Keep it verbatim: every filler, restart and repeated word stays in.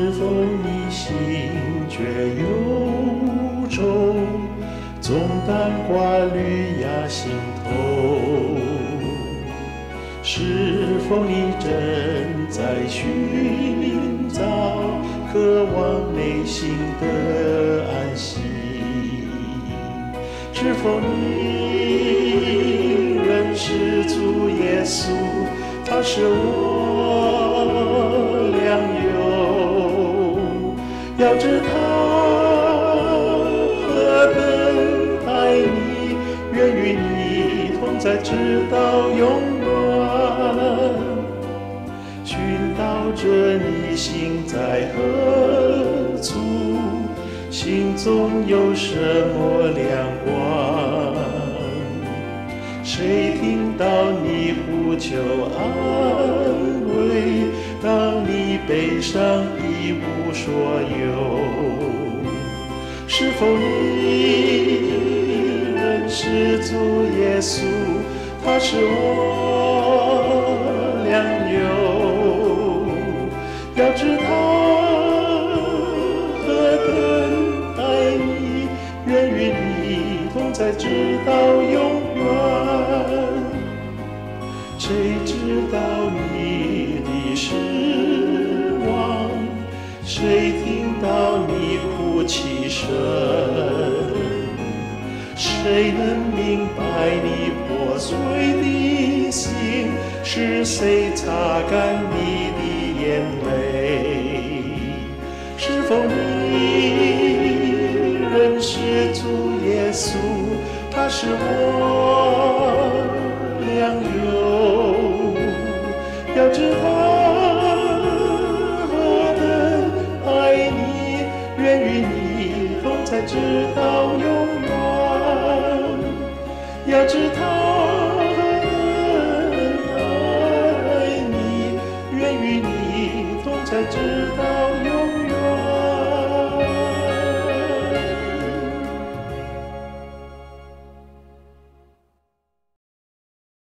是否你心却忧愁，重担挂虑压心头？是否你正在寻找，渴望内心的安息？是否你认识主耶稣，他是我良友？要知他何等爱你，愿与你同在，直到永远。寻找着你心在何处，心中有什么亮光？谁听到你呼求安慰，当你悲伤一无所有？是否你认识主耶稣，他是我良友？要知他何等爱你，愿与你同在，直到永远。谁知道你的失望？谁听到你哭泣声？谁能明白你破碎的心？是谁擦干你的眼泪？是否你认识主耶稣，他是我良友？要知他何等爱你，愿与你同在，直到永远。要知他